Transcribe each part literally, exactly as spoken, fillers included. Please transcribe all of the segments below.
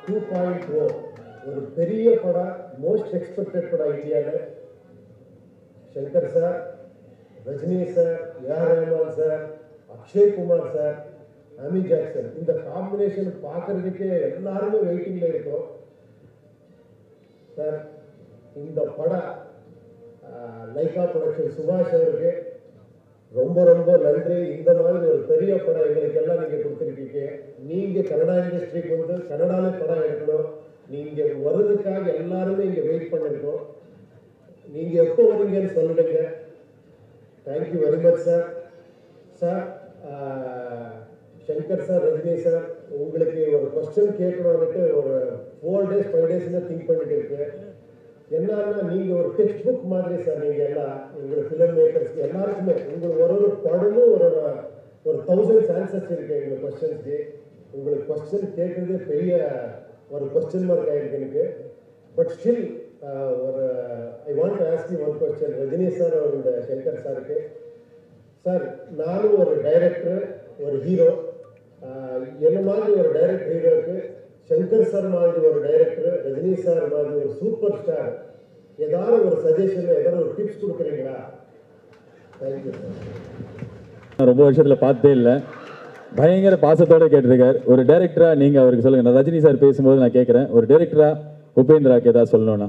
Two point ஓ ஒரு பெரிய படம், மோஸ்ட் எக்ஸ்பெக்டட் படம் இந்தியாவில். Shankar sir, Rajini sir, A R Rahman sir, Akshay Kumar sir, Amy Jackson, இந்த காம்பினேஷன் பார்க்கறதுக்கே எல்லாருமே வெயிட்டிங்ல இருக்கோம். சார், இந்த படம் லைகா ப்ரொடக்ஷன் சுபாஷ் அவருக்கு ரொம்ப ரொம்ப நன்றி. இந்த மாதிரி ஒரு பெரிய படம் எங்களுக்கு எல்லாம் நீங்கள் கொடுத்துருக்கீங்க. நீங்கள் கன்னடா இண்டஸ்ட்ரிக்கு வந்து கன்னடாவில் படம் எடுக்கணும், நீங்கள் வர்றதுக்காக எல்லாருமே இங்கே வெயிட் பண்ணிருக்கோம். நீங்கள் எப்போ வரீங்கன்னு சொல்லிடுங்க. Thank you very much sir. Sir, Shankar sir, Rajini sir, உங்களுக்கு ஒரு கொஸ்டின் கேட்கணும்னுட்டு ஒரு ஃபோர் டேஸ் ஃபைவ் டேஸ்ல திங்க் பண்ணிட்டு இருக்கு. என்னன்னா, நீங்கள் ஒரு டெக்ஸ்ட் புக் மாதிரி சார். நீங்கள் எல்லாம் உங்களுக்கு ஃபிலிம் மேக்கர்ஸ்க்கு எல்லாருக்குமே உங்களுக்கு ஒரு ஒரு படமும் ஒரு ஒரு தௌசண்ட் ஆன்சர்ஸ் இருக்கு எங்கள் கொஸ்டின்ஸ்க்கு. உங்களுக்கு கொஸ்டின் கேட்குறதே பெரிய ஒரு கொஸ்டின் மார்க் ஆகிருக்கு எனக்கு. பட் ஸ்டில் ஒரு I want to ask you one question. Rajini sir இந்த சங்கர் சாருக்கு, சார், நானும் ஒரு டைரக்டர், ஒரு ஹீரோ. என்ன மாதிரி ஒரு டைரக்ட் ஹீரோக்கு சங்கர் சார் மாதிரி ஒரு டைரக்டர், ரஜினி சார் மாதிரி ஒரு சூப்பர் ஸ்டார், ஏதாவது ஒரு சஜஷன், ஏதாவது ஒரு டிப்ஸ் கொடுக்குறீங்களா? Thank you sir. ரொம்ப வருஷத்தில் பார்த்தே இல்லை, பயங்கர பாசத்தோடு கேட்டிருக்கார். ஒரு டைரக்டரா நீங்கள் அவருக்கு சொல்லுங்கள். நான் ரஜினி சார் பேசும்போது நான் கேட்குறேன், ஒரு டைரக்டரா உபேந்திராக்கு ஏதாவது சொல்லணும்னா?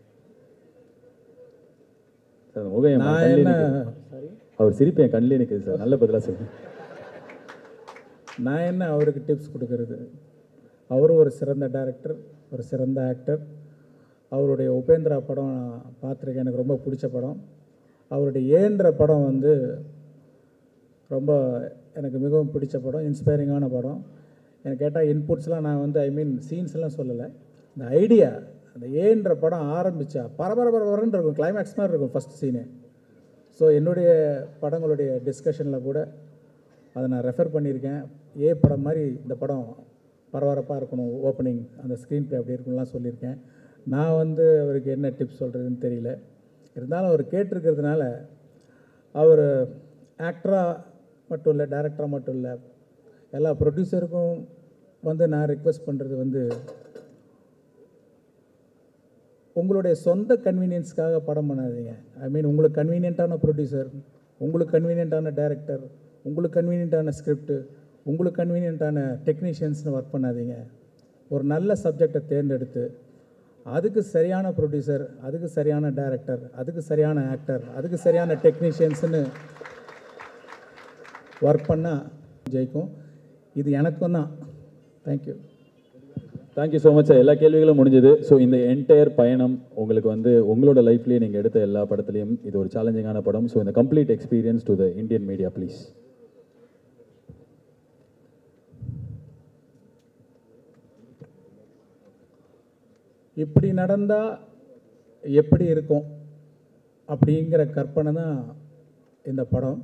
அவர் சிரிப்பு என் கண்ணிலே நிற்குது சார். நல்ல பதிலாக சொல்லுங்கள். நான் என்ன அவருக்கு டிப்ஸ் கொடுக்கறது? அவரும் ஒரு சிறந்த டைரக்டர், ஒரு சிறந்த ஆக்டர். அவருடைய உபேந்திரா படம் நான் பார்த்துருக்கேன், எனக்கு ரொம்ப பிடிச்ச படம். அவருடைய ஏன்ற படம் வந்து ரொம்ப எனக்கு மிகவும் பிடிச்ச படம், இன்ஸ்பைரிங்கான படம். எனக்கு கேட்டால் இன்புட்ஸ்லாம் நான் வந்து ஐ மீன் சீன்ஸ்லாம் சொல்லலை, இந்த ஐடியா, அந்த ஏன்ற படம் ஆரம்பித்தா பரபரபரன்னு இருக்கும், கிளைமேக்ஸ் மாதிரி இருக்கும் ஃபஸ்ட் சீனு. ஸோ என்னுடைய படங்களுடைய டிஸ்கஷனில் கூட அதை நான் ரெஃபர் பண்ணியிருக்கேன். ஏ படம் மாதிரி இந்த படம் பரபரப்பாக இருக்கணும், ஓப்பனிங் அந்த ஸ்க்ரீன் ப்ளே அப்படி இருக்கும்லாம் சொல்லியிருக்கேன். நான் வந்து அவருக்கு என்ன டிப்ஸ் சொல்கிறதுன்னு தெரியல. இருந்தாலும் அவர் கேட்டிருக்கிறதுனால, அவர் ஆக்டராக மட்டும் இல்லை, டைரக்டராக மட்டும் இல்லை, எல்லா ப்ரொடியூசருக்கும் வந்து நான் ரிக்வெஸ்ட் பண்ணுறது வந்து, உங்களுடைய சொந்த கன்வீனியன்ஸ்க்காக படம் பண்ணாதீங்க. ஐ மீன் உங்களுக்கு கன்வீனியண்ட்டான ப்ரொடியூசர், உங்களுக்கு கன்வீனியண்ட்டான டைரக்டர், உங்களுக்கு கன்வீனியண்ட்டான ஸ்கிரிப்டு, உங்களுக்கு கன்வீனியண்ட்டான டெக்னீஷியன்ஸ்னு ஒர்க் பண்ணாதீங்க. ஒரு நல்ல சப்ஜெக்டை தேர்ந்தெடுத்து அதுக்கு சரியான ப்ரொடியூசர், அதுக்கு சரியான டைரக்டர், அதுக்கு சரியான ஆக்டர், அதுக்கு சரியான டெக்னீஷியன்ஸ்னு ஒர்க் பண்ணால் ஜெயிக்கும். இது எனக்கும் தான். Thank you thank you so much sir. எல்லா கேள்விகளும் முடிஞ்சது. ஸோ இந்த என்டையர் பயணம் உங்களுக்கு வந்து உங்களோட லைஃப்லேயே நீங்கள் எடுத்த எல்லா படத்துலையும் இது ஒரு சேலஞ்சிங்கான படம். ஸோ இந்த complete experience to the Indian media please. இப்படி நடந்தால் எப்படி இருக்கும் அப்படிங்கிற கற்பனை தான் இந்த படம்.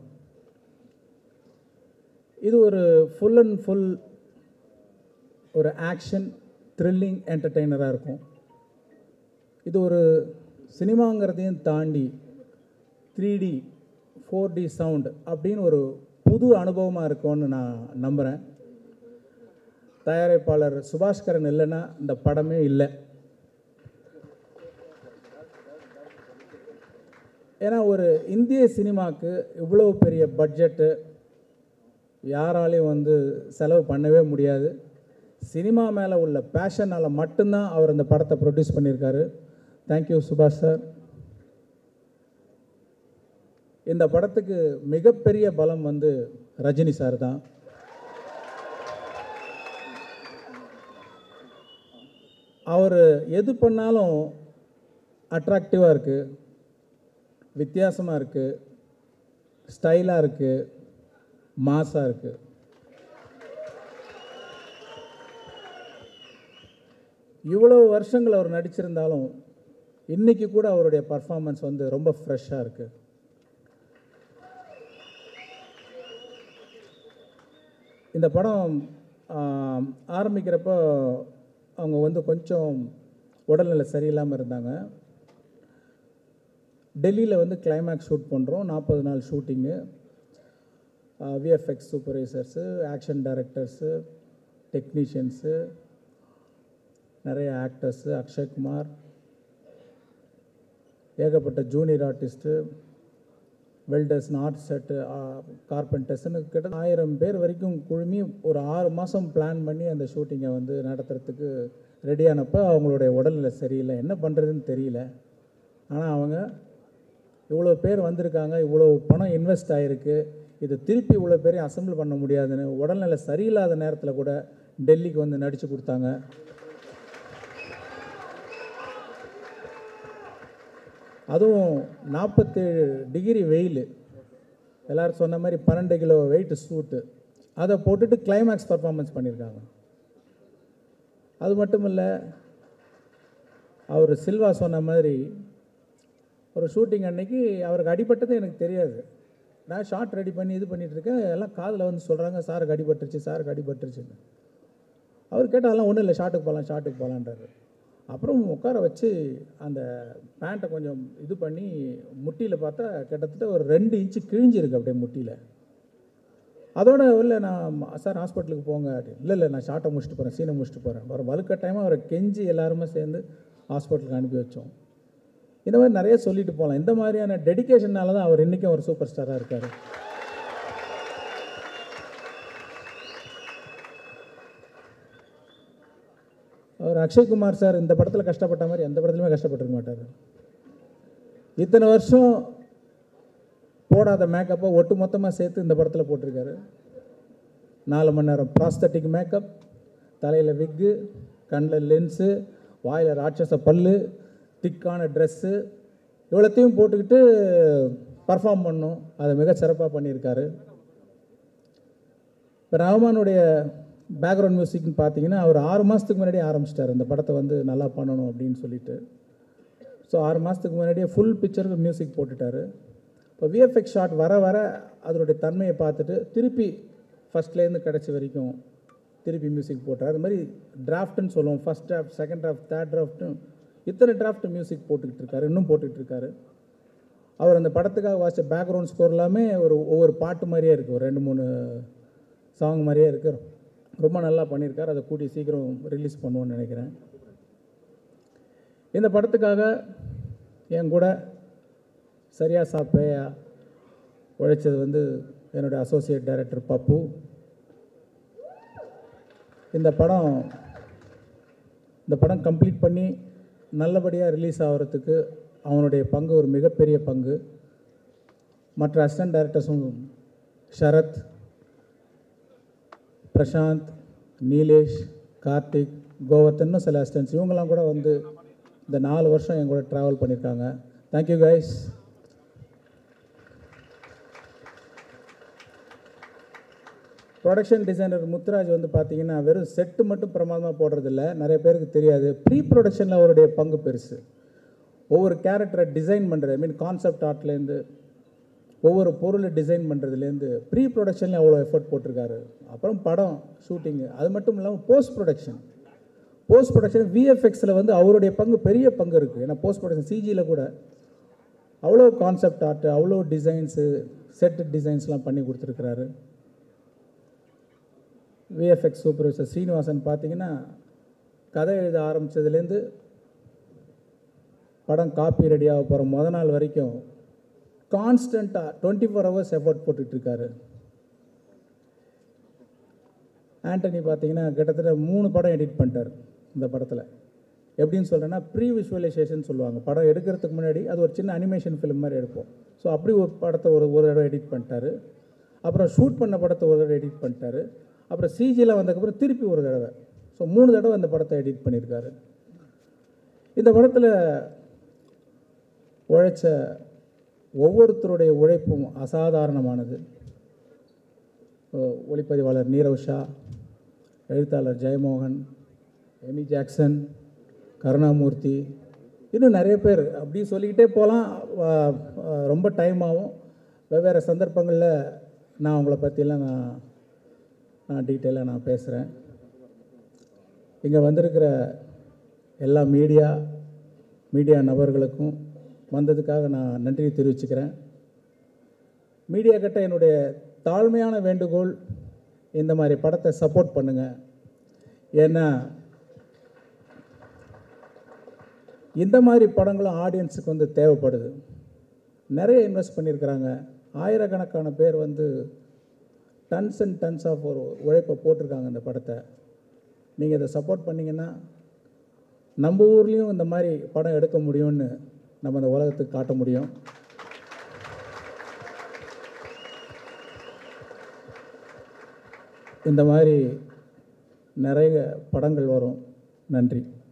இது ஒரு ஃபுல் அண்ட் ஃபுல் ஒரு ஆக்ஷன் த்ரில்லிங் என்டர்டெய்னராக இருக்கும். இது ஒரு சினிமாங்கிறதையும் தாண்டி three D four D sound அப்படின்னு ஒரு புது அனுபவமாக இருக்கும்னு நான் நம்புகிறேன். தயாரிப்பாளர் சுபாஷ்கரன் இல்லைன்னா இந்த படமே இல்லை. ஏன்னா ஒரு இந்திய சினிமாவுக்கு இவ்வளோ பெரிய பட்ஜெட்டு யாராலையும் வந்து செலவு பண்ணவே முடியாது. சினிமா மேலே உள்ள பேஷனால் மட்டும்தான் அவர் இந்த படத்தை ப்ரொடியூஸ் பண்ணியிருக்காரு. தேங்க்யூ சுபாஷ் சார். இந்த படத்துக்கு மிகப்பெரிய பலம் வந்து ரஜினி சார் தான். அவர் எது பண்ணாலும் அட்ராக்டிவாக இருக்குது, வித்தியாசமாக இருக்குது, ஸ்டைலாக இருக்குது, மாஸாக இருக்குது. இவ்வளோ வருஷங்கள் அவர் நடிச்சிருந்தாலும் இன்றைக்கி கூட அவருடைய பர்ஃபார்மன்ஸ் வந்து ரொம்ப ஃப்ரெஷ்ஷாக இருக்குது. இந்த படம் ஆரம்பிக்கிறப்போ அவங்க வந்து கொஞ்சம் உடல்நிலை சரியில்லாமல் இருந்தாங்க. டெல்லியில் வந்து கிளைமேக்ஸ் ஷூட் பண்ணுறோம், நாற்பது நாள் shooting. VFX supervisors, action directors, technicians, நிறைய ஆக்டர்ஸு, அக்ஷய்குமார், ஏகப்பட்ட junior artist, welders, art set, கார்பெண்டர்ஸ்னு கிட்ட ஆயிரம் பேர் வரைக்கும் குழுமி ஒரு ஆறு மாதம் பிளான் பண்ணி அந்த ஷூட்டிங்கை வந்து நடத்துறதுக்கு ரெடியானப்போ அவங்களுடைய உடல்நிலை சரியில்லை, என்ன பண்ணுறதுன்னு தெரியல. ஆனால் அவங்க இவ்வளோ பேர் வந்திருக்காங்க, இவ்வளோ பணம் இன்வெஸ்ட் ஆகிருக்கு, இது திருப்பி இவ்வளோ பேரையும் அசம்பிள் பண்ண முடியாதுன்னு உடல்நிலை சரியில்லாத நேரத்தில் கூட டெல்லிக்கு வந்து நடித்து கொடுத்தாங்க. அதுவும் நாற்பத்தேழு டிகிரி வெயில், எல்லோரும் சொன்ன மாதிரி பன்னெண்டு கிலோ வெயிட் சூட்டு, அதை போட்டுட்டு கிளைமேக்ஸ் பர்ஃபார்மன்ஸ் பண்ணியிருக்காங்க. அது மட்டும் இல்லை, அவர் சில்வா சொன்ன மாதிரி ஒரு ஷூட்டிங் அன்னைக்கு அவருக்கு அடிபட்டது எனக்கு தெரியாது. நான் ஷார்ட் ரெடி பண்ணி இது பண்ணிகிட்ருக்கேன், எல்லாம் காதில் வந்து சொல்கிறாங்க சாருக்கு அடிபட்டுருச்சு, சாருக்கு அடிபட்டுருச்சுன்னு. அவர் கேட்டால் அதெல்லாம் ஒன்றும் இல்லை, ஷார்ட்டுக்கு போகலாம் ஷார்ட்டுக்கு போகலான்றாரு. அப்புறம் உட்கார வச்சு அந்த பேண்ட்டை கொஞ்சம் இது பண்ணி முட்டியில் பார்த்தா கிட்டத்தட்ட ஒரு ரெண்டு இன்ச்சு கிழிஞ்சிருக்கு அப்படியே முட்டியில். அதோட இல்லை நான் சார் ஹாஸ்பிட்டலுக்கு போங்க அப்படின்னு. இல்லை இல்லை நான் ஷார்ட்டை முடிச்சுட்டு போகிறேன், சீனை முடிச்சுட்டு போகிறேன். ஒரு வலுக்கட்டாயமாக அவரை கெஞ்சி எல்லாருமே சேர்ந்து ஹாஸ்பிட்டலுக்கு அனுப்பி வச்சோம். இந்த மாதிரி நிறைய சொல்லிட்டு போகலாம். இந்த மாதிரியான டெடிக்கேஷனால தான் அவர் இன்றைக்கும் ஒரு சூப்பர் ஸ்டாராக இருக்கார். அவர் அக்ஷய்குமார் சார் இந்த படத்தில் கஷ்டப்பட்ட மாதிரி எந்த படத்துலையுமே கஷ்டப்பட்டுருக்க மாட்டார். இத்தனை வருஷம் போடாத மேக்கப்பை ஒட்டு மொத்தமாக சேர்த்து இந்த படத்தில் போட்டிருக்காரு. நாலு மணி நேரம் ப்ராஸ்தட்டிக் மேக்கப், தலையில் விக்கு, கண்ணில் லென்ஸு, வாயில் ராட்சச பல்லு, திக்கான ட்ரெஸ்ஸு, இவ்வளோத்தையும் போட்டுக்கிட்டு பர்ஃபார்ம் பண்ணோம். அதை மிக சிறப்பாக பண்ணியிருக்காரு. இப்போ ரஹ்மானுடைய பேக்ரவுண்ட் மியூசிக்னு பார்த்தீங்கன்னா அவர் ஆறு மாதத்துக்கு முன்னாடியே ஆரம்பிச்சிட்டார் இந்த படத்தை வந்து நல்லா பண்ணணும் அப்படின்னு சொல்லிட்டு. ஸோ ஆறு மாதத்துக்கு முன்னாடியே ஃபுல் பிக்சருக்கு மியூசிக் போட்டுட்டார். இப்போ விஎஃப்எக்ஸ் ஷாட் வர வர அதனுடைய தன்மையை பார்த்துட்டு திருப்பி ஃபஸ்ட்லேருந்து கிடச்ச வரைக்கும் திருப்பி மியூசிக் போட்டார். அது மாதிரி டிராஃப்ட்னு சொல்லுவோம், first draft, second draft, third draft, இத்தனை டிராஃப்ட் மியூசிக் போட்டுக்கிட்டு இருக்காரு, இன்னும் போட்டுக்கிட்டு இருக்காரு. அவர் அந்த படத்துக்காக வாசித்த பேக்ரவுண்ட் ஸ்கோர் எல்லாமே ஒரு ஒவ்வொரு பாட்டு மாதிரியே இருக்குது, ஒரு ரெண்டு மூணு சாங் மாதிரியே இருக்குது. ரொம்ப நல்லா பண்ணியிருக்கார். அதை கூட்டி சீக்கிரம் ரிலீஸ் பண்ணுவோன்னு நினைக்கிறேன். இந்த படத்துக்காக என் கூட சரியா சாப்பேயா உழைச்சது வந்து என்னுடைய அசோசியேட் டைரக்டர் பப்பு. இந்த படம் இந்த படம் கம்ப்ளீட் பண்ணி நல்லபடியாக ரிலீஸ் ஆகிறதுக்கு அவனுடைய பங்கு ஒரு மிகப்பெரிய பங்கு. மற்ற அசிஸ்டன்ட் டைரக்டர்ஸும் ஷரத், பிரசாந்த், நீலேஷ், கார்த்திக், கோவர்த்தன், சில அசிஸ்டன்ட்ஸ், இவங்கெல்லாம் கூட வந்து இந்த நாலு வருஷம் என் கூட ட்ராவல் பண்ணியிருக்காங்க. Thank you guys. Production designer Muthuraj வந்து பார்த்தீங்கன்னா வெறும் செட்டு மட்டும் பிரமாதமாக போடுறதில்ல, நிறைய பேருக்கு தெரியாது, ப்ரீ ப்ரொடக்ஷனில் அவருடைய பங்கு பெருசு. ஒவ்வொரு கேரக்டரை டிசைன் பண்ணுறது, ஐ மீன் கான்செப்ட் ஆர்ட்லேருந்து ஒவ்வொரு பொருளை டிசைன் பண்ணுறதுலேருந்து ப்ரீ ப்ரொடக்ஷனில் அவ்வளோ எஃபர்ட் போட்டிருக்காரு. அப்புறம் படம் ஷூட்டிங்கு, அது மட்டும் இல்லாமல் போஸ்ட் ப்ரொடக்ஷன் போஸ்ட் ப்ரொடக்ஷன் விஎஃப்எக்ஸில் வந்து அவருடைய பங்கு பெரிய பங்கு இருக்குது. ஏன்னா போஸ்ட் ப்ரொடக்ஷன் சிஜியில் கூட அவ்வளோ கான்செப்ட் ஆர்ட்டு, அவ்வளோ டிசைன்ஸு, செட் டிசைன்ஸ்லாம் பண்ணி கொடுத்துருக்குறாரு. விஎஃப்எக்ஸ் சூப்பர்வைசர் ஸ்ரீனிவாசன் பார்த்தீங்கன்னா கதை எழுத ஆரம்பித்ததுலேருந்து படம் காப்பி ரெடியாக போகிற முத நாள் வரைக்கும் கான்ஸ்டண்ட்டாக டுவெண்ட்டி ஃபோர் ஹவர்ஸ் எஃபர்ட் போட்டுட்ருக்காரு. ஆண்டனி பார்த்தீங்கன்னா கிட்டத்தட்ட மூணு படம் எடிட் பண்ணிட்டார் இந்த படத்தில். எப்படின்னு சொல்கிறேன்னா ப்ரீ விஷுவலைசேஷன் சொல்லுவாங்க, படம் எடுக்கிறதுக்கு முன்னாடி அது ஒரு சின்ன அனிமேஷன் ஃபிலிம் மாதிரி எடுப்போம். ஸோ அப்படி ஒரு படத்தை ஒரு ஒரு தடவை எடிட் பண்ணிட்டாரு. அப்புறம் ஷூட் பண்ண படத்தை ஒரு தடவை எடிட் பண்ணிட்டாரு. அப்புறம் சிஜியில் வந்ததுக்கப்புறம் திருப்பி ஒரு தடவை, ஸோ மூணு தடவை அந்த படத்தை எடிட் பண்ணியிருக்காரு. இந்த படத்தில் உழைச்ச ஒவ்வொருத்தருடைய உழைப்பும் அசாதாரணமானது. ஒளிப்பதிவாளர் நீரவ் ஷா, எழுத்தாளர் ஜெயமோகன், எமி ஜாக்சன், கருணாமூர்த்தி, இன்னும் நிறைய பேர், அப்படி சொல்லிக்கிட்டே போகலாம். ரொம்ப டைம் ஆகும். வெவ்வேறு சந்தர்ப்பங்களில் நான் உங்களை பற்றியெல்லாம் நான் நான் டீட்டெயிலாக நான் பேசுகிறேன். இங்கே வந்திருக்கிற எல்லா மீடியா மீடியா நபர்களுக்கும் வந்ததுக்காக நான் நன்றி தெரிவிச்சுக்கிறேன். மீடியா கிட்ட என்னுடைய தாழ்மையான வேண்டுகோள், இந்த மாதிரி படத்தை சப்போர்ட் பண்ணுங்கள். ஏன்னா இந்த மாதிரி படங்களும் ஆடியன்ஸுக்கு வந்து தேவைப்படுது. நிறைய இன்வெஸ்ட் பண்ணியிருக்கிறாங்க. ஆயிரக்கணக்கான பேர் வந்து டன்ஸ் அண்ட் டன்ஸ் ஆஃப் ஒரு உழைப்பை போட்டிருக்காங்க இந்த படத்தை. நீங்கள் இதை சப்போர்ட் பண்ணிங்கன்னா நம்ம ஊர்லேயும் இந்த மாதிரி படம் எடுக்க முடியும்னு நம்ம இந்த உலகத்துக்கு காட்ட முடியும். இந்த மாதிரி நிறைய படங்கள் வரும். நன்றி.